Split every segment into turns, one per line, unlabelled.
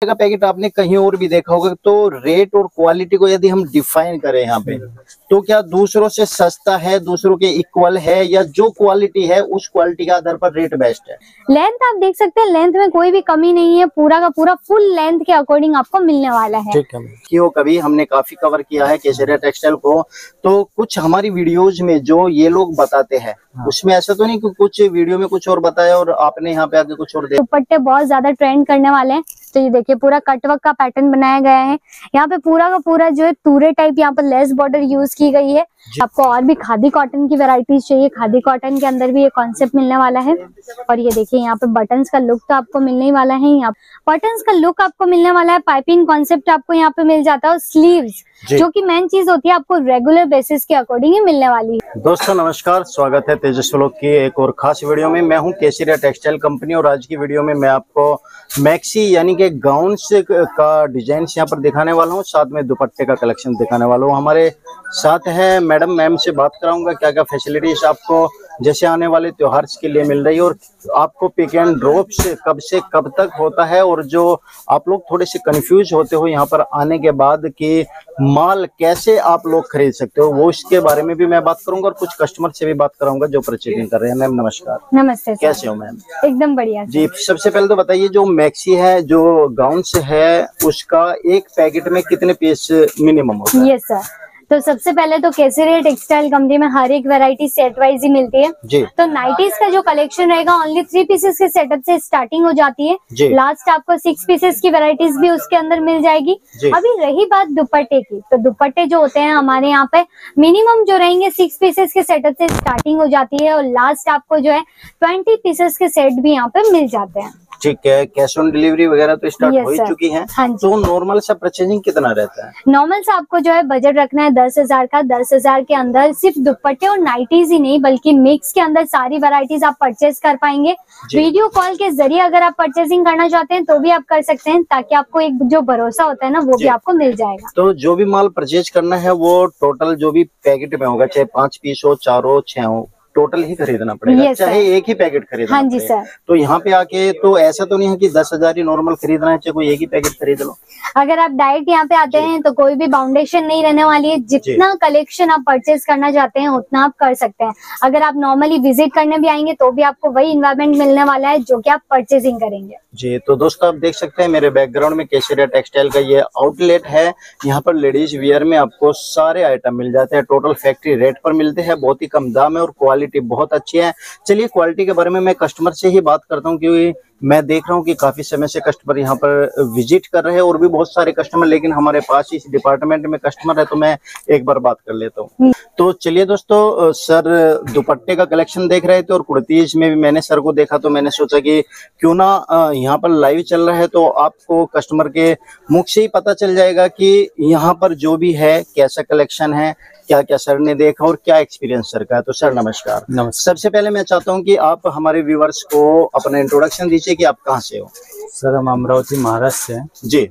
का पैकेट आपने कहीं और भी देखा होगा, तो रेट और क्वालिटी को यदि हम डिफाइन करें यहाँ पे, तो क्या दूसरों से सस्ता है, दूसरों के इक्वल है, या जो क्वालिटी है उस क्वालिटी के आधार पर रेट बेस्ट है?
लेंथ आप देख सकते हैं, लेंथ में कोई भी कमी नहीं है, पूरा का पूरा फुल लेंथ के अकॉर्डिंग आपको मिलने वाला है।
ठीक है, क्यों कभी हमने काफी कवर किया है केसरिया टेक्सटाइल को, तो कुछ हमारी वीडियोज में जो ये लोग बताते हैं उसमें ऐसा तो नहीं कि कुछ वीडियो में कुछ और बताया और आपने यहाँ पे आके कुछ और देखा?
दुपट्टे बहुत ज्यादा ट्रेंड करने वाले हैं, तो ये देखिए पूरा कटवर्क का पैटर्न बनाया गया है। यहाँ पे पूरा का पूरा जो है तूरे टाइप यहाँ पर लेस बॉर्डर यूज की गई है। आपको और भी खादी कॉटन की वैरायटीज चाहिए, खादी कॉटन के अंदर भी ये कॉन्सेप्ट मिलने वाला है। और ये देखिए यहाँ पे बटन्स का लुक तो आपको मिलने ही वाला है, यहाँ बटन्स का लुक आपको मिलने वाला है, पाइपिंग कॉन्सेप्ट आपको यहाँ पे मिल जाता है, और स्लीव्स जो कि मेन चीज होती है आपको रेगुलर बेसिस के अकॉर्डिंग ही मिलने वाली है।
दोस्तों नमस्कार, स्वागत है तेजस व्लॉग की एक और खास वीडियो में। मैं हूं केसरिया टेक्सटाइल कंपनी और आज की वीडियो में मैं आपको मैक्सी यानी कि गाउन से का डिजाइन यहाँ पर दिखाने वाला हूं, साथ में दुपट्टे का कलेक्शन दिखाने वाला हूं। हमारे साथ है मैम से बात कराऊंगा क्या क्या फैसिलिटीज आपको जैसे आने वाले त्योहार के लिए मिल रही है, और आपको पिक एंड ड्रॉप से कब तक होता है, और जो आप लोग थोड़े से कंफ्यूज होते हो यहाँ पर आने के बाद कि माल कैसे आप लोग खरीद सकते हो, वो इसके बारे में भी मैं बात करूंगा, और कुछ कस्टमर से भी बात कराऊंगा जो परचेजिंग कर रहे हैं। मैम नमस्कार।
नमस्ते,
कैसे हो मैम?
एकदम बढ़िया
जी। सबसे पहले तो बताइए, जो मैक्सी है, जो गाउन से है, उसका एक पैकेट में कितने पीस मिनिमम होता है?
Yes sir. तो सबसे पहले तो केसरिया टेक्सटाइल कंपनी में हर एक वैरायटी सेट वाइज ही मिलती है
जी।
तो नाइटीज का जो कलेक्शन रहेगा ओनली 3 पीसेस के सेटअप से स्टार्टिंग हो जाती है। लास्ट आपको 6 पीसेस की वैरायटीज भी उसके अंदर मिल जाएगी। अभी रही बात दुपट्टे की, तो दुपट्टे जो होते हैं हमारे यहाँ पे मिनिमम जो रहेंगे 6 पीसेस के सेटअप से स्टार्टिंग हो जाती है, और लास्ट आपको जो है 20 पीसेस के सेट भी यहाँ पे मिल जाते हैं।
ठीक है, कैश ऑन डिलीवरी वगैरह तो स्टार्ट हो ही चुकी है।
हाँ जी।
तो नॉर्मल सा परचेजिंग कितना रहता है?
नॉर्मल सा आपको जो है बजट रखना है 10,000 का। 10,000 के अंदर सिर्फ दुपट्टे और नाइटीज ही नहीं बल्कि मिक्स के अंदर सारी वैरायटीज आप परचेज कर पाएंगे। वीडियो कॉल के जरिए अगर आप परचेजिंग करना चाहते हैं तो भी आप कर सकते हैं, ताकि आपको एक जो भरोसा होता है ना वो भी आपको मिल जाएगा।
तो जो भी माल परचेज करना है वो टोटल जो भी पैकेट में होगा, चाहे 5 पीस हो, 4 हो, 6 हो, टोटल ही खरीदना पड़ेगा, चाहे एक ही पैकेट खरीदना।
हाँ जी सर।
तो यहाँ पे आके तो ऐसा तो नहीं है कि 10,000 ही नॉर्मल खरीदना है, चाहे कोई एक ही पैकेट खरीद लो।
अगर आप डायरेक्ट यहाँ पे आते हैं तो कोई भी बाउंडेशन नहीं रहने वाली है, जितना कलेक्शन आप परचेज करना चाहते हैं उतना आप कर सकते हैं। अगर आप नॉर्मली विजिट करने भी आएंगे तो भी आपको वही इन्वायरमेंट मिलने वाला है जो कि आप परचेजिंग करेंगे।
जी। तो दोस्तों आप देख सकते हैं मेरे बैकग्राउंड में केसरिया टेक्सटाइल का ये आउटलेट है। यहाँ पर लेडीज वियर में आपको सारे आइटम मिल जाते हैं, टोटल फैक्ट्री रेट पर मिलते हैं, बहुत ही कम दाम है और क्वालिटी बहुत अच्छी है। चलिए क्वालिटी के बारे में मैं कस्टमर से ही बात करता हूँ, क्योंकि मैं देख रहा हूँ कि काफी समय से कस्टमर यहाँ पर विजिट कर रहे हैं, और भी बहुत सारे कस्टमर, लेकिन हमारे पास इस डिपार्टमेंट में कस्टमर है तो मैं एक बार बात कर लेता हूँ। तो चलिए दोस्तों, सर दुपट्टे का कलेक्शन देख रहे थे और कुर्तीज में भी मैंने सर को देखा, तो मैंने सोचा कि क्यों ना यहाँ पर लाइव चल रहा है तो आपको कस्टमर के मुख से ही पता चल जाएगा कि यहाँ पर जो भी है कैसा कलेक्शन है, क्या क्या सर ने देखा और क्या एक्सपीरियंस सर का है। तो सर नमस्कार। सबसे पहले मैं चाहता हूँ कि आप हमारे व्यूवर्स को अपना इंट्रोडक्शन दीजिए कि आप कहाँ से हो।
सर हम अमरावती महाराष्ट्र से हैं।
जी।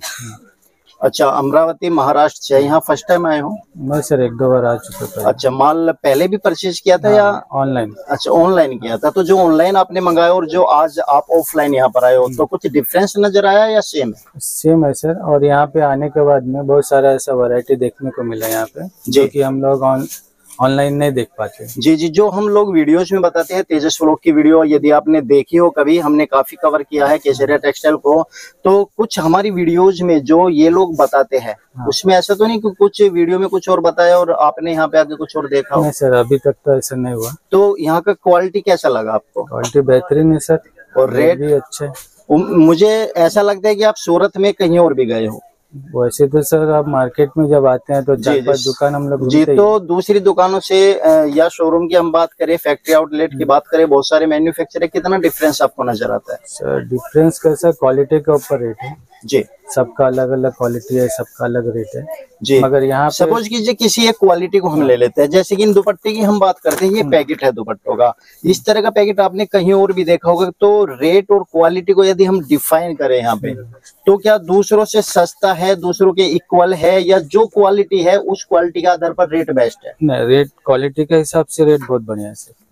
अच्छा, अमरावती महाराष्ट्र से यहाँ फर्स्ट टाइम आए हो?
मैं सर 1-2 बार आ चुका था।
अच्छा, माल पहले भी परचेज किया था या
ऑनलाइन?
अच्छा, ऑनलाइन किया था। तो जो ऑनलाइन आपने मंगाया और जो आज आप ऑफलाइन यहाँ पर आए हो, तो कुछ डिफरेंस नजर आया या सेम है?
सेम है सर, और यहाँ पे आने के बाद में बहुत सारा ऐसा वैरायटी देखने को मिला यहाँ पे जो कि हम लोग ऑनलाइन नहीं देख पाते।
जी जी। जो हम लोग वीडियोज में बताते हैं, तेजस व्लॉग की वीडियो यदि आपने देखी हो कभी, हमने काफी कवर किया है केसरिया टेक्सटाइल को, तो कुछ हमारी वीडियोज में जो ये लोग बताते हैं उसमें ऐसा तो नहीं कि कुछ वीडियो में कुछ और बताया और आपने यहाँ पे आके कुछ और देखा हो?
नहीं सर, अभी तक तो ऐसा नहीं हुआ।
तो यहाँ का क्वालिटी कैसा लगा आपको?
क्वालिटी बेहतरीन है सर,
और रेट
भी अच्छा है।
मुझे ऐसा लगता है कि आप सूरत में कहीं और भी गए हो।
वैसे तो सर आप मार्केट में जब आते हैं तो 4-5 दुकान हम लोग
जी। तो दूसरी दुकानों से या शोरूम की हम बात करें, फैक्ट्री आउटलेट की बात करें, बहुत सारे मैन्युफैक्चरर, कितना डिफरेंस आपको नजर आता है?
सर डिफरेंस कैसा, क्वालिटी के ऊपर रेट है
जी।
सबका अलग अलग क्वालिटी है, सबका अलग रेट है
जी।
मगर यहाँ
सपोज कीजिए किसी एक क्वालिटी को हम ले लेते हैं, जैसे कि इन दुपट्टे की हम बात करते हैं, ये पैकेट है दुपट्टों का, इस तरह का पैकेट आपने कहीं और भी देखा होगा, तो रेट और क्वालिटी को यदि हम डिफाइन करें यहाँ पे, तो क्या दूसरों से सस्ता है, दूसरों के इक्वल है, या जो क्वालिटी है उस क्वालिटी के आधार पर रेट बेस्ट है?
नहीं, रेट क्वालिटी के हिसाब से रेट बहुत बढ़िया है सर।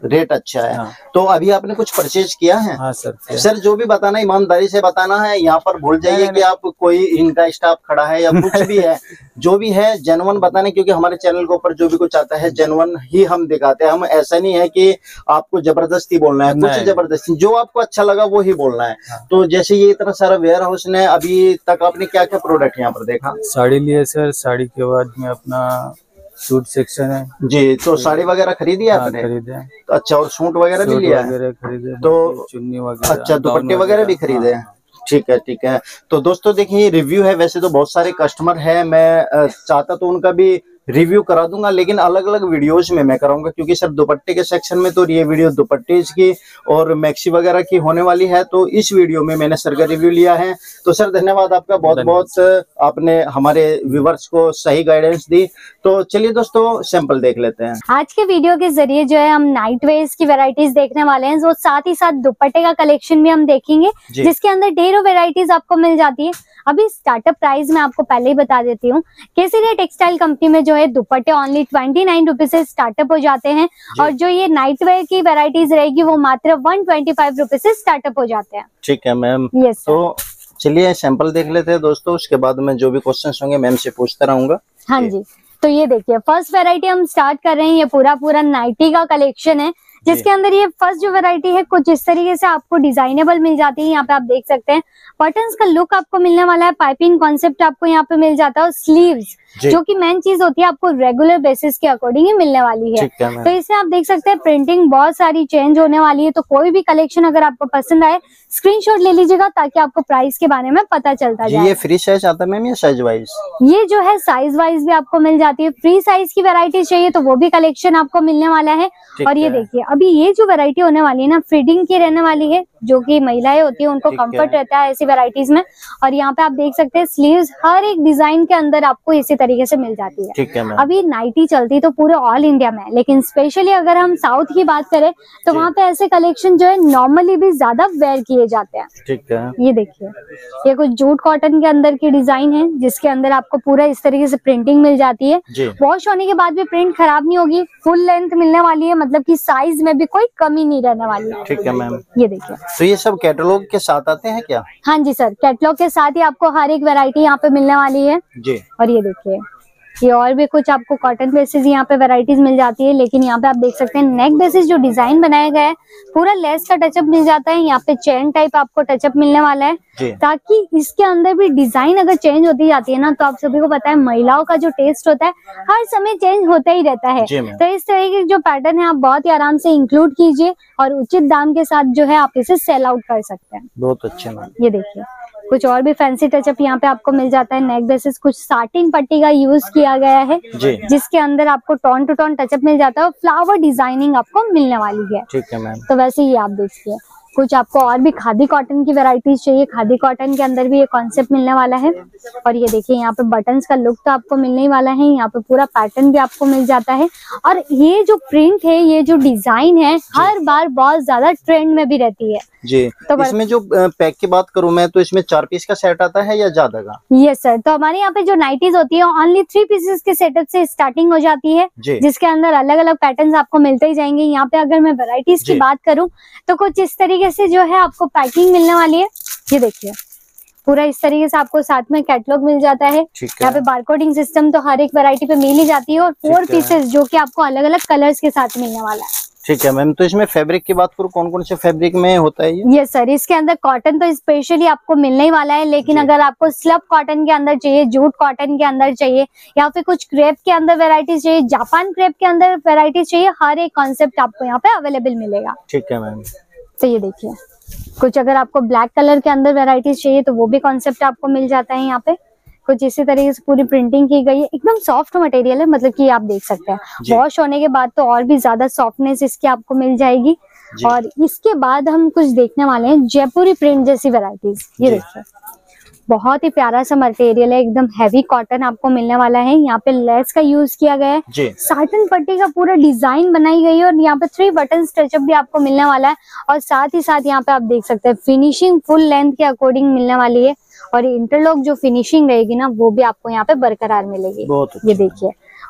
रेट अच्छा है।
हाँ।
तो अभी आपने कुछ परचेज किया है?
हाँ सर।
सर जो भी बताना ईमानदारी से बताना है, यहाँ पर भूल जाइए कि आप कोई इनका स्टाफ खड़ा है या कुछ भी है, जो भी है जेन्युइन बताने, क्योंकि हमारे चैनल के ऊपर जो भी कुछ आता है जेन्युइन ही हम दिखाते हैं। हम ऐसा नहीं है कि आपको जबरदस्ती बोलना है, कुछ जबरदस्ती, जो आपको अच्छा लगा वो ही बोलना है।
हाँ।
तो जैसे ये इतना सारा वेयर हाउस ने, अभी तक आपने क्या क्या प्रोडक्ट यहाँ पर देखा?
साड़ी लिए सर, साड़ी के बाद में अपना सूट सेक्शन है
जी। तो साड़ी वगैरह खरीदी है आपने?
खरीदे।
तो अच्छा, और सूट वगैरह भी लिया है?
खरीदे,
तो
चुन्नी वगैरह,
अच्छा, दुपट्टे वगैरह भी खरीदे हैं। ठीक है, ठीक है। तो दोस्तों देखिए, रिव्यू है, वैसे तो बहुत सारे कस्टमर है, मैं चाहता तो उनका भी रिव्यू करा दूंगा, लेकिन अलग अलग वीडियोज में मैं कराऊंगा, क्योंकि सर दुपट्टे के सेक्शन में तो ये वीडियो दुपट्टे की और मैक्सी वगैरह की होने वाली है, तो इस वीडियो में मैंने सर का रिव्यू लिया है। तो सर धन्यवाद आपका, बहुत बहुत, आपने हमारे व्यूवर्स को सही गाइडेंस दी। तो चलिए दोस्तों, सैंपल देख लेते हैं।
आज के वीडियो के जरिए जो है हम नाइट वेयर्स की वैरायटीज देखने वाले हैं, वो साथ ही साथ दुपट्टे का कलेक्शन भी हम देखेंगे, जिसके अंदर ढेरों वैरायटीज आपको मिल जाती है। अभी स्टार्टअप प्राइस मैं आपको पहले ही बता देती हूँ। केसरिया टेक्सटाइल कंपनी में जो है दुपट्टे ओनली 29 रुपीज से स्टार्टअप हो जाते हैं, और जो ये नाइट वेयर की वैरायटीज रहेगी वो मात्र 125 रुपीज से स्टार्टअप हो जाते हैं।
ठीक है मैम।
यस।
तो चलिए सैंपल देख लेते हैं दोस्तों, उसके बाद में जो भी क्वेश्चन होंगे मैम से पूछता रहूंगा।
हाँ जी। तो ये देखिए, फर्स्ट वैरायटी हम स्टार्ट कर रहे हैं। ये पूरा नाइटी का कलेक्शन है, जिसके अंदर ये फर्स्ट जो वैरायटी है कुछ इस तरीके से आपको डिजाइनेबल मिल जाती है। यहाँ पे आप देख सकते हैं बटन्स का लुक आपको मिलने वाला है, पाइपिंग कॉन्सेप्ट आपको यहाँ पे मिल जाता है, और स्लीव्स जो कि मेन चीज होती है आपको रेगुलर बेसिस के अकॉर्डिंग ही मिलने वाली है। तो इसमें आप देख सकते हैं प्रिंटिंग बहुत सारी चेंज होने वाली है। तो कोई भी कलेक्शन अगर आपको पसंद आए, स्क्रीनशॉट ले लीजिएगा, ताकि आपको प्राइस के बारे में पता चलता जाए।
ये फ्री साइज आता है मैम या साइज वाइज?
ये जो है साइज वाइज भी आपको मिल जाती है। फ्री साइज की वैरायटी चाहिए तो वो भी कलेक्शन आपको मिलने वाला है। और ये देखिए, अभी ये जो वैरायटी होने वाली है ना, फिटिंग की रहने वाली है, जो कि महिलाएं होती है उनको कंफर्ट रहता है ऐसी वैरायटीज में। और यहाँ पे आप देख सकते हैं स्लीव्स हर एक डिजाइन के अंदर आपको इसी तरीके से मिल जाती है।
ठीक है मैम।
अभी नाइटी चलती तो पूरे ऑल इंडिया में, लेकिन स्पेशली अगर हम साउथ की बात करें तो वहाँ पे ऐसे कलेक्शन जो है नॉर्मली भी ज्यादा वेयर किए जाते हैं।
ठीक है।
ये देखिए, ये कुछ जूट कॉटन के अंदर की डिजाइन है, जिसके अंदर आपको पूरा इस तरीके से प्रिंटिंग मिल जाती है। वॉश होने के बाद भी प्रिंट खराब नहीं होगी, फुल लेंथ मिलने वाली है, मतलब कि साइज में भी कोई कमी नहीं रहने वाली है।
ठीक है मैम।
ये देखिए,
तो ये सब कैटलॉग के साथ आते हैं क्या?
हाँ जी सर, कैटलॉग के साथ ही आपको हर एक वैरायटी यहाँ पे मिलने वाली है
जी।
और ये देखिए, ये और भी कुछ आपको कॉटन बेसिस यहाँ पे वैरायटीज मिल जाती है, लेकिन यहाँ पे आप देख सकते हैं नेक बेसिस जो डिजाइन बनाया गया है पूरा लेस का टचअप मिल जाता है। यहाँ पे चेन टाइप आपको टचअप मिलने वाला है, ताकि इसके अंदर भी डिजाइन अगर चेंज होती जाती है ना, तो आप सभी को पता है महिलाओं का जो टेस्ट होता है हर समय चेंज होता ही रहता है। तो इस तरह के जो पैटर्न है आप बहुत ही आराम से इंक्लूड कीजिए, और उचित दाम के साथ जो है आप इसे सेल आउट कर सकते हैं।
बहुत अच्छे मैम।
ये देखिए, कुछ और भी फैंसी टचअप यहाँ पे आपको मिल जाता है। नेक बेसिस कुछ साटिन पट्टी का यूज किया गया है, जिसके अंदर आपको टोन टू टोन टचअप मिल जाता है, और फ्लावर डिजाइनिंग आपको मिलने वाली है।
ठीक है मैम।
तो वैसे ही आप देखिए, कुछ आपको और भी खादी कॉटन की वैरायटीज चाहिए, खादी कॉटन के अंदर भी ये कॉन्सेप्ट मिलने वाला है। और ये देखिए, यहाँ पे बटन्स का लुक तो आपको मिलने ही वाला है, यहाँ पे पूरा पैटर्न भी आपको मिल जाता है। और ये जो प्रिंट है, ये जो डिजाइन है, हर बार बहुत ज्यादा ट्रेंड में भी रहती है
जी। तो इसमें जो पैक की बात करूं मैं, तो इसमें 4 पीस का सेट आता है या ज्यादा का?
यस सर, तो हमारे यहाँ पे जो नाइटीज होती है ओनली 3 पीसेस के सेटअप से स्टार्टिंग हो जाती है, जिसके अंदर अलग अलग पैटर्न्स आपको मिलते ही जाएंगे। यहाँ पे अगर मैं वैरायटीज की बात करूं तो कुछ इस तरीके से जो है आपको पैकिंग मिलने वाली है। ये देखिए, पूरा इस तरीके से आपको साथ में कैटलॉग मिल जाता है। यहाँ पे बारकोडिंग सिस्टम तो हर एक वैरायटी पे मिल ही जाती है, और 4 पीसेस जो कि आपको अलग अलग कलर्स के साथ मिलने वाला है।
ठीक है मैम। तो इसमें फैब्रिक की बात करूँ, कौन कौन से फैब्रिक में होता है ये?
यस सर, इसके अंदर कॉटन तो स्पेशली आपको मिलने ही वाला है, लेकिन अगर आपको स्लब कॉटन के अंदर चाहिए, जूट कॉटन के अंदर चाहिए, या फिर कुछ क्रेप के अंदर वैरायटीज चाहिए, जापान क्रेप के अंदर वैरायटीज चाहिए, हर एक कॉन्सेप्ट आपको यहाँ पे अवेलेबल मिलेगा।
ठीक है मैम।
तो ये देखिए, कुछ अगर आपको ब्लैक कलर के अंदर वैरायटीज चाहिए तो वो भी कॉन्सेप्ट आपको मिल जाता है। यहाँ पे कुछ इसी तरीके से पूरी प्रिंटिंग की गई है, एकदम सॉफ्ट मटेरियल है, मतलब कि आप देख सकते हैं वॉश होने के बाद तो और भी ज्यादा सॉफ्टनेस इसकी आपको मिल जाएगी। और इसके बाद हम कुछ देखने वाले हैं जयपुरी प्रिंट जैसी वैरायटीज। ये देखिए, बहुत ही प्यारा सा मटेरियल है, एकदम हैवी कॉटन आपको मिलने वाला है। यहाँ पे लेस का यूज किया गया है, साटन पट्टी का पूरा डिजाइन बनाई गई है, और यहाँ पे 3 बटन टचअप भी आपको मिलने वाला है। और साथ ही साथ यहाँ पे आप देख सकते हैं फिनिशिंग फुल लेंथ के अकॉर्डिंग मिलने वाली है, और इंटरलॉक जो फिनिशिंग रहेगी ना वो भी आपको यहाँ पे बरकरार मिलेगी। ये देखिए,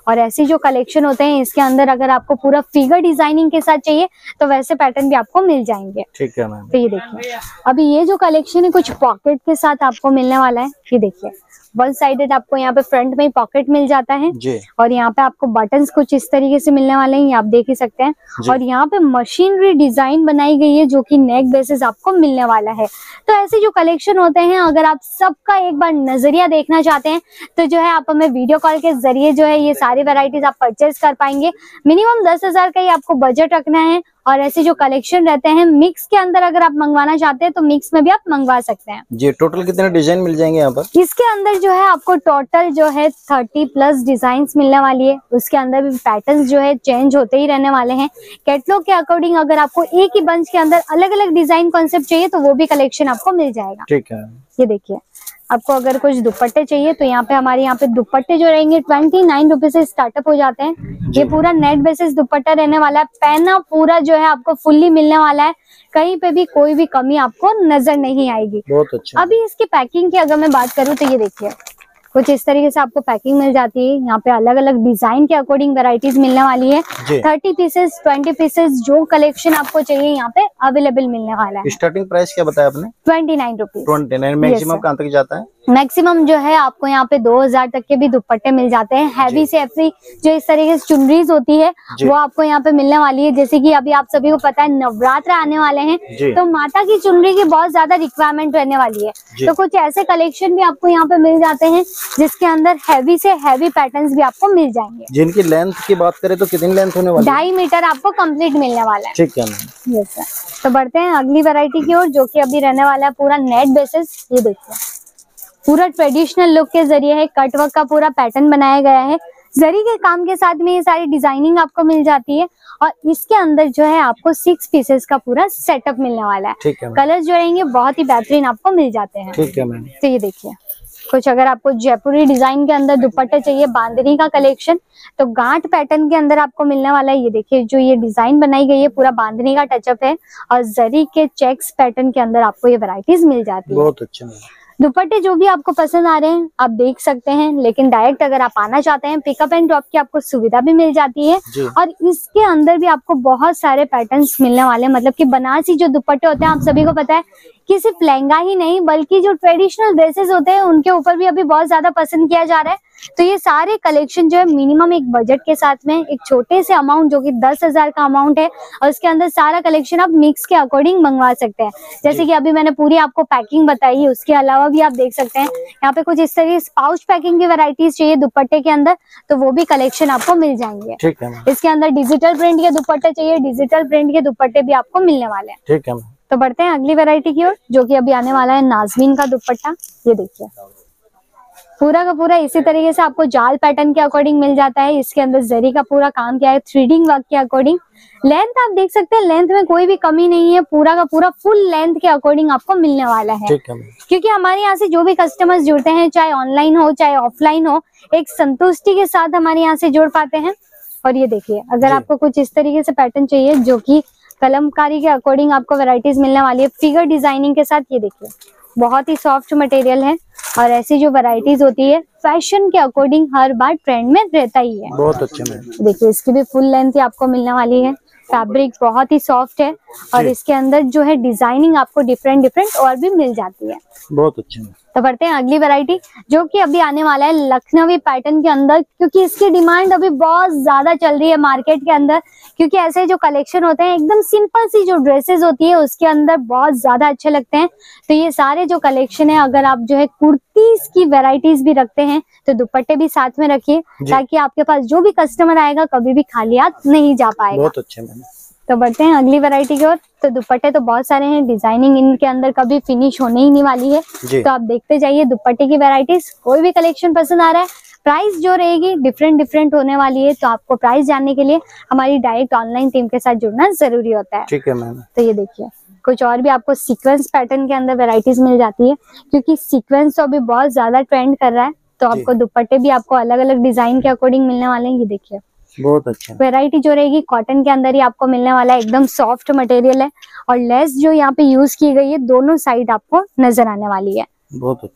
और ऐसी जो कलेक्शन होते हैं इसके अंदर अगर आपको पूरा फिगर डिजाइनिंग के साथ चाहिए तो वैसे पैटर्न भी आपको मिल जाएंगे।
ठीक है मैम।
तो ये देखिए अभी ये जो कलेक्शन है कुछ पॉकेट के साथ आपको मिलने वाला है। ये देखिए वन साइडेड आपको यहाँ पे फ्रंट में ही पॉकेट मिल जाता है
जी।
और यहाँ पे आपको बटन्स कुछ इस तरीके से मिलने वाले हैं, ये आप देख ही सकते हैं। और यहाँ पे मशीनरी डिजाइन बनाई गई है जो कि नेक बेसिस आपको मिलने वाला है। तो ऐसे जो कलेक्शन होते हैं अगर आप सबका एक बार नजरिया देखना चाहते हैं तो जो है आप हमें वीडियो कॉल के जरिए जो है ये सारी वेराइटीज आप परचेज कर पाएंगे। मिनिमम 10,000 का ही आपको बजट रखना है। और ऐसे जो कलेक्शन रहते हैं मिक्स के अंदर अगर आप मंगवाना चाहते हैं तो मिक्स में भी आप मंगवा सकते हैं
जी। टोटल कितने डिजाइन मिल जाएंगे यहाँ पर?
इसके अंदर जो है आपको टोटल जो है 30+ डिजाइन्स मिलने वाली है। उसके अंदर भी पैटर्न्स जो है चेंज होते ही रहने वाले हैं। कैटलॉग के अकॉर्डिंग अगर आपको एक ही बंच के अंदर अलग अलग डिजाइन कॉन्सेप्ट चाहिए तो वो भी कलेक्शन आपको मिल जाएगा।
ठीक है।
ये देखिए आपको अगर कुछ दुपट्टे चाहिए तो यहाँ पे हमारे यहाँ पे दुपट्टे जो रहेंगे 29 रुपए से स्टार्टअप हो जाते हैं। ये पूरा नेट बेसिस दुपट्टा रहने वाला है। पहना पूरा जो है आपको फुल्ली मिलने वाला है, कहीं पे भी कोई भी कमी आपको नजर नहीं आएगी।
बहुत अच्छा।
अभी इसकी पैकिंग की अगर मैं बात करूँ तो ये देखिए कुछ इस तरीके से आपको पैकिंग मिल जाती है। यहाँ पे अलग अलग डिजाइन के अकॉर्डिंग वैरायटीज मिलने वाली है। 30 पीसेस 20 पीसेस जो कलेक्शन आपको चाहिए यहाँ पे अवेलेबल मिलने वाला है।
स्टार्टिंग प्राइस क्या बताया आपने?
29 रुपीज।
29। मैक्सिमम कहाँ तक जाता है?
मैक्सिमम जो है आपको यहाँ पे 2000 तक के भी दुपट्टे मिल जाते हैं। हैवी से हैवी जो इस तरीके से चुनरीज होती है वो आपको यहाँ पे मिलने वाली है। जैसे कि अभी आप सभी को पता है नवरात्र आने वाले हैं तो माता की चुनरी की बहुत ज्यादा रिक्वायरमेंट रहने वाली है। तो कुछ ऐसे कलेक्शन भी आपको यहाँ पे मिल जाते हैं जिसके अंदर हैवी से हैवी पैटर्न्स भी आपको मिल जाएंगे।
जिनकी लेंथ की बात करें तो कितनी लेंथ होने वाली है?
2.5 मीटर आपको कंप्लीट मिलने वाला है।
ठीक है।
Yes sir. तो बढ़ते हैं अगली वैरायटी की ओर जो कि अभी रहने वाला है पूरा नेट बेसिस। ये देखिए पूरा ट्रेडिशनल लुक के जरिए है, कट वर्क का पूरा पैटर्न बनाया गया है। जरी के काम के साथ में ये सारी डिजाइनिंग आपको मिल जाती है और इसके अंदर जो है आपको 6 पीसेस का पूरा सेटअप मिलने वाला है।
ठीक है।
कलर जो रहेंगे बहुत ही बेहतरीन आपको मिल जाते हैं।
ठीक है मैम।
तो ये देखिए कुछ अगर आपको जयपुरी डिजाइन के अंदर दुपट्टे चाहिए, बांधनी का कलेक्शन तो गांठ पैटर्न के अंदर आपको मिलने वाला है। ये देखिए जो ये डिजाइन बनाई गई है पूरा बांधनी का टचअप है और जरी के चेक्स पैटर्न के अंदर आपको ये वैरायटीज मिल जाती है।
बहुत अच्छा।
दुपट्टे जो भी आपको पसंद आ रहे हैं आप देख सकते हैं, लेकिन डायरेक्ट अगर आप आना चाहते हैं पिकअप एंड ड्रॉप की आपको सुविधा भी मिल जाती है। और इसके अंदर भी आपको बहुत सारे पैटर्न्स मिलने वाले हैं। मतलब कि बनारसी जो दुपट्टे होते हैं आप सभी को पता है कि सिर्फ लहंगा ही नहीं बल्कि जो ट्रेडिशनल ड्रेसेस होते हैं उनके ऊपर भी अभी बहुत ज्यादा पसंद किया जा रहा है। तो ये सारे कलेक्शन जो है मिनिमम एक बजट के साथ में एक छोटे से अमाउंट जो कि 10,000 का अमाउंट है और उसके अंदर सारा कलेक्शन आप मिक्स के अकॉर्डिंग मंगवा सकते हैं। जैसे कि अभी मैंने पूरी आपको पैकिंग बताई, उसके अलावा भी आप देख सकते हैं यहाँ पे कुछ इस तरीके से पाउच पैकिंग की वैरायटीज चाहिए दुपट्टे के अंदर तो वो भी कलेक्शन आपको मिल जाएंगे।
ठीक है।
इसके अंदर डिजिटल प्रिंट के दुपट्टे चाहिए, डिजिटल प्रिंट के दुपट्टे भी आपको मिलने वाले हैं।
ठीक है।
तो बढ़ते हैं अगली वैरायटी की ओर जो कि अभी आने वाला है नाज़मीन का दुपट्टा। ये देखिए पूरा का पूरा इसी तरीके से आपको जाल पैटर्न के अकॉर्डिंग मिल जाता है। इसके अंदर जरी का पूरा काम किया है थ्रेडिंग वर्क के अकॉर्डिंग। लेंथ आप देख सकते हैं, लेंथ में कोई भी कमी नहीं है, पूरा का पूरा फुल लेंथ के अकॉर्डिंग आपको मिलने वाला है। क्योंकि हमारे यहाँ से जो भी कस्टमर्स जुड़ते हैं चाहे ऑनलाइन हो चाहे ऑफलाइन हो एक संतुष्टि के साथ हमारे यहाँ से जुड़ पाते हैं। और ये देखिए अगर आपको कुछ इस तरीके से पैटर्न चाहिए जो कि कलमकारी के अकॉर्डिंग आपको वैरायटीज मिलने वाली है फिगर डिजाइनिंग के साथ। ये देखिए बहुत ही सॉफ्ट मटेरियल है और ऐसी जो वैरायटीज होती है फैशन के अकॉर्डिंग हर बार ट्रेंड में रहता ही है।
बहुत अच्छा मैम।
देखिए इसकी भी फुल लेंथ ही आपको मिलने वाली है। फैब्रिक बहुत ही सॉफ्ट है और इसके अंदर जो है डिजाइनिंग आपको डिफरेंट और भी मिल जाती है।
बहुत अच्छा।
तो बढ़ते हैं अगली वैरायटी जो कि अभी आने वाला है लखनवी पैटर्न के अंदर, क्योंकि इसकी डिमांड अभी बहुत ज्यादा चल रही है मार्केट के अंदर। क्योंकि ऐसे जो कलेक्शन होते हैं एकदम सिंपल सी जो ड्रेसेस होती है उसके अंदर बहुत ज्यादा अच्छे लगते हैं। तो ये सारे जो कलेक्शन है अगर आप जो है कुर्तीज की वैरायटीज भी रखते हैं तो दुपट्टे भी साथ में रखिए ताकि आपके पास जो भी कस्टमर आएगा कभी भी खाली हाथ नहीं जा पाएगा।
बहुत अच्छे मैम।
तो बढ़ते हैं अगली वैरायटी की ओर। तो दुपट्टे तो बहुत सारे हैं, डिजाइनिंग इनके अंदर कभी फिनिश होने ही नहीं वाली है। तो आप देखते जाइए दुपट्टे की वैरायटीज। कोई भी कलेक्शन पसंद आ रहा है प्राइस जो रहेगी डिफरेंट होने वाली है। तो आपको प्राइस जानने के लिए हमारी डायरेक्ट ऑनलाइन टीम के साथ जुड़ना जरूरी होता है।
ठीक है मैम।
तो ये देखिए कुछ और भी आपको सीक्वेंस पैटर्न के अंदर वैरायटीज मिल जाती है क्योंकि सीक्वेंस तो अभी बहुत ज्यादा ट्रेंड कर रहा है। तो आपको दुपट्टे भी आपको अलग अलग डिजाइन के अकॉर्डिंग मिलने वाले हैं। ये देखिए
बहुत अच्छा
वैरायटी जो रहेगी कॉटन के अंदर ही आपको मिलने वाला है। एकदम सॉफ्ट मटेरियल है और लेस जो यहाँ पे यूज की गई है दोनों साइड आपको नजर आने वाली है।
बहुत अच्छे।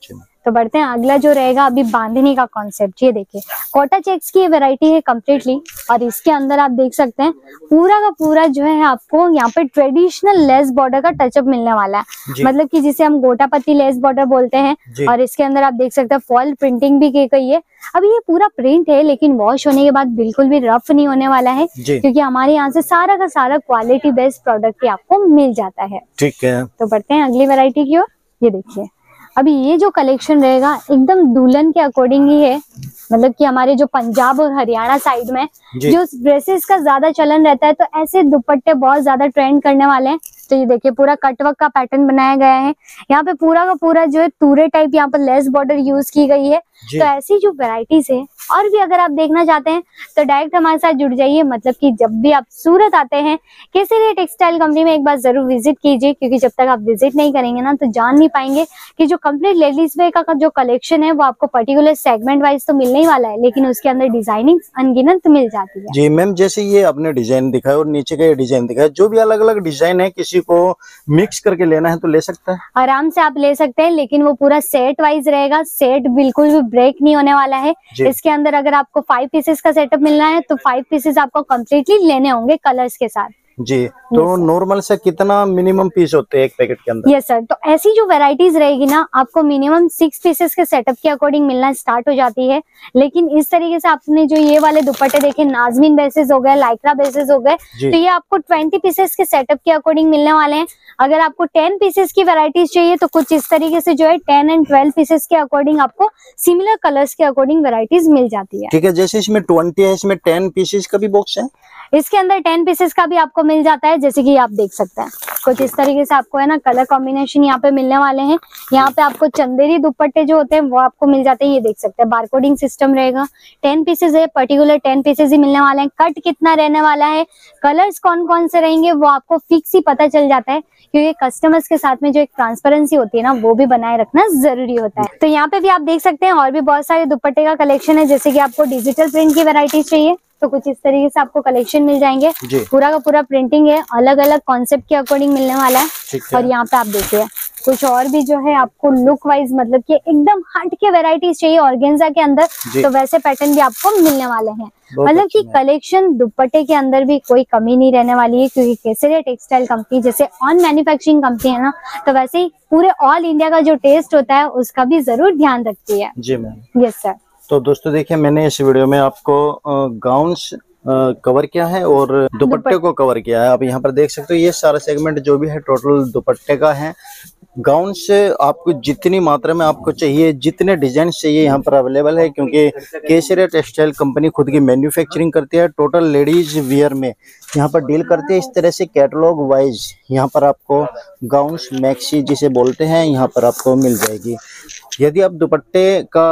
तो बढ़ते हैं अगला जो रहेगा अभी बांधने का कॉन्सेप्ट। ये देखिए कोटा चेक्स की वैरायटी है कम्प्लीटली, और इसके अंदर आप देख सकते हैं पूरा का पूरा जो है आपको यहाँ पे ट्रेडिशनल लेस बॉर्डर का टचअप मिलने वाला है, मतलब कि जिसे हम गोटापत्ती लेस बॉर्डर बोलते हैं। और इसके अंदर आप देख सकते हैं फॉल प्रिंटिंग भी की गई है। अभी ये पूरा प्रिंट है लेकिन वॉश होने के बाद बिल्कुल भी रफ नहीं होने वाला है, क्योंकि हमारे यहाँ से सारा का सारा क्वालिटी बेस्ड प्रोडक्ट ही आपको मिल जाता है।
ठीक है, तो
बढ़ते हैं अगली वैरायटी की ओर। ये देखिए अभी ये जो कलेक्शन रहेगा एकदम दुल्हन के अकॉर्डिंग ही है, मतलब कि हमारे जो पंजाब और हरियाणा साइड में जो ड्रेसेस का ज्यादा चलन रहता है, तो ऐसे दुपट्टे बहुत ज्यादा ट्रेंड करने वाले हैं। तो ये देखिए पूरा कटवर्क का पैटर्न बनाया गया है, यहाँ पे पूरा का पूरा जो है तूरे टाइप यहाँ पर लेस बॉर्डर यूज की गई है। तो ऐसी जो वैरायटीज है और भी अगर आप देखना चाहते हैं तो डायरेक्ट हमारे साथ जुड़ जाइए, मतलब कि जब भी आप सूरत आते हैं केसरिया टेक्सटाइल कंपनी में एक बार जरूर विजिट कीजिए, क्योंकि जब तक आप विजिट नहीं करेंगे ना तो जान नहीं पाएंगे कि जो कंप्लीट लेडीज वेयर का जो कलेक्शन है वो आपको पर्टिकुलर सेगमेंट वाइज तो मिलने ही वाला है, लेकिन उसके अंदर डिजाइनिंग अनगिनत मिल जाती है।
जी मैम, जैसे ये आपने डिजाइन दिखाया और नीचे का ये डिजाइन दिखाया, जो भी अलग अलग डिजाइन है किसी को मिक्स करके लेना है तो ले सकता है,
आराम से आप ले सकते हैं, लेकिन वो पूरा सेट वाइज रहेगा, सेट बिल्कुल भी ब्रेक नहीं होने वाला है। इसके अंदर अगर आपको 5 पीसेस का सेटअप मिलना है तो 5 पीसेस आपको कम्प्लीटली लेने होंगे कलर्स के साथ।
जी, तो नॉर्मल से कितना मिनिमम पीस होते हैं एक पैकेट के अंदर?
यस सर, तो ऐसी जो वैरायटीज रहेगी ना आपको मिनिमम 6 पीसेस के सेटअप के अकॉर्डिंग मिलना स्टार्ट हो जाती है। लेकिन इस तरीके से आपने जो ये वाले दुपट्टे देखे, नाजमीन बेसिस हो गए, लाइक्रा बेसिस हो गए, तो ये आपको 20 पीसेस के सेटअप के अकॉर्डिंग मिलने वाले हैं। अगर आपको 10 पीसेस की वैरायटीज चाहिए तो कुछ इस तरीके से जो है 10 एंड 12 पीसेस के अकॉर्डिंग आपको सिमिलर कलर्स के अकॉर्डिंग वैरायटीज मिल जाती है।
ठीक है, जैसे इसमें 20 है, इसमें 10 पीसेस का भी बॉक्स है,
इसके अंदर 10 पीसेस का भी आपको मिल जाता है। जैसे कि आप देख सकते हैं कुछ इस तरीके से आपको है ना कलर कॉम्बिनेशन यहाँ पे मिलने वाले हैं। यहाँ पे आपको चंदेरी दुपट्टे जो होते हैं वो आपको मिल जाते हैं, ये देख सकते हैं बारकोडिंग सिस्टम रहेगा। 10 पीसेस है, पर्टिकुलर 10 पीसेस ही मिलने वाले हैं। कट कितना रहने वाला है, कलर्स कौन कौन से रहेंगे वो आपको फिक्स ही पता चल जाता है, क्योंकि कस्टमर्स के साथ में जो एक ट्रांसपेरेंसी होती है ना वो भी बनाए रखना जरूरी होता है। तो यहाँ पे भी आप देख सकते हैं और भी बहुत सारे दुपट्टे का कलेक्शन है। जैसे कि आपको डिजिटल प्रिंट की वैरायटी चाहिए तो कुछ इस तरीके से आपको कलेक्शन मिल जाएंगे। पूरा का पूरा प्रिंटिंग है, अलग अलग कॉन्सेप्ट के अकॉर्डिंग मिलने वाला है। और यहाँ पे आप देखिए कुछ और भी जो है आपको लुक वाइज मतलब कि एकदम हट के वैरायटीज चाहिए ऑर्गेन्जा के अंदर, तो वैसे पैटर्न भी आपको मिलने वाले हैं। मतलब कि कलेक्शन दुपट्टे के अंदर भी कोई कमी नहीं रहने वाली है, क्योंकि केसरिया टेक्सटाइल कंपनी जैसे ऑन मैन्युफैक्चरिंग कंपनी है ना, तो वैसे ही पूरे ऑल इंडिया का जो टेस्ट होता है उसका भी जरूर ध्यान रखती है।
जी मैम।
Yes sir.
तो दोस्तों देखिए, मैंने इस वीडियो में आपको गाउन्स कवर किया है और दुपट्टे को कवर किया है। आप यहाँ पर देख सकते हो ये सारा सेगमेंट जो भी है टोटल दुपट्टे का है। गाउन से आपको जितनी मात्रा में आपको चाहिए, जितने डिजाइन चाहिए यहाँ पर अवेलेबल है, क्योंकि केसरिया टेक्सटाइल कंपनी खुद की मैन्युफैक्चरिंग करती है, टोटल लेडीज वियर में यहाँ पर डील करते हैं। इस तरह से कैटलॉग वाइज यहाँ पर आपको गाउन्स मैक्सी जिसे बोलते हैं यहाँ पर आपको मिल जाएगी। यदि आप दुपट्टे का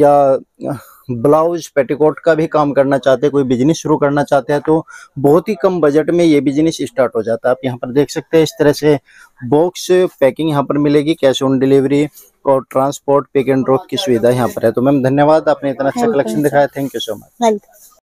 या ब्लाउज पेटीकोट का भी काम करना चाहते हैं, कोई बिजनेस शुरू करना चाहते हैं, तो बहुत ही कम बजट में ये बिजनेस स्टार्ट हो जाता है। आप यहाँ पर देख सकते हैं इस तरह से बॉक्स पैकिंग यहाँ पर मिलेगी, कैश ऑन डिलीवरी और ट्रांसपोर्ट पिक एंड ड्रॉप की सुविधा यहाँ पर है। तो मैम धन्यवाद, आपने इतना अच्छा कलेक्शन दिखाया, थैंक यू सो मच।